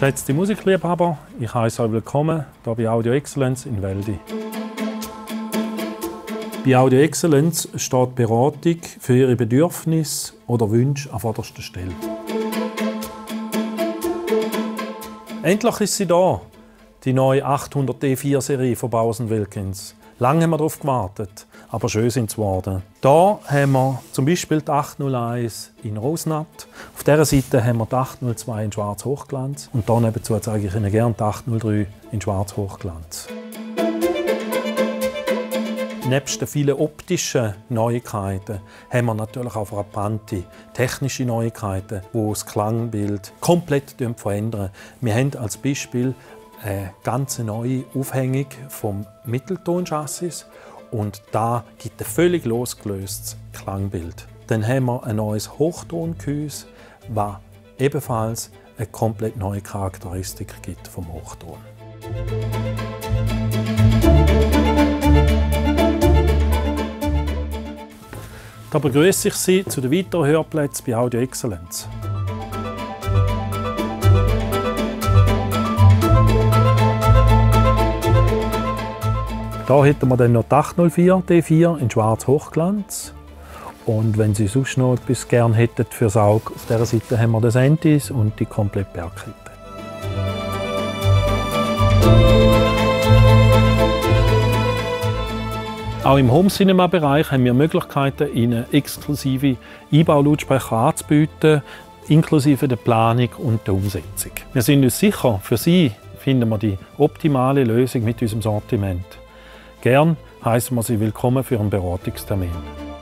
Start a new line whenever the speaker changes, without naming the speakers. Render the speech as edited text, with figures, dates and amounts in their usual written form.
Geschätzte Musikliebhaber, ich heiße euch willkommen hier bei Audio Excellence in Väldi. Bei Audio Excellence steht Beratung für Ihre Bedürfnisse oder Wünsche an vorderster Stelle. Endlich ist sie da, die neue 800D4-Serie von Bowers & Wilkins. Lange haben wir darauf gewartet, aber schön sind sie geworden. Hier haben wir zum Beispiel die 801 in Rosnatt. Auf dieser Seite haben wir die 802 in Schwarz Hochglanz. Und hier nebenzu zeige ich Ihnen gerne die 803 in Schwarz Hochglanz. Nebst den vielen optischen Neuigkeiten haben wir natürlich auch frappante technische Neuigkeiten, die das Klangbild komplett verändern. Wir haben als Beispiel eine ganz neue Aufhängung vom Mitteltonchassis und da gibt ein völlig losgelöstes Klangbild. Dann haben wir ein neues Hochtongehäuse, das ebenfalls eine komplett neue Charakteristik gibt vom Hochton. Da begrüße ich Sie zu den weiteren Hörplätzen bei Audio Excellence. Hier hätten wir dann noch die 804D4 in Schwarz Hochglanz. Und wenn Sie sonst noch etwas gerne hätten fürs Auge, auf dieser Seite haben wir den Sentis und die komplette Bergkette. Auch im Home-Cinema-Bereich haben wir Möglichkeiten, Ihnen exklusive Einbaulautsprecher anzubieten, inklusive der Planung und der Umsetzung. Wir sind uns sicher, für Sie finden wir die optimale Lösung mit unserem Sortiment. Gern heißen wir Sie willkommen für einen Beratungstermin.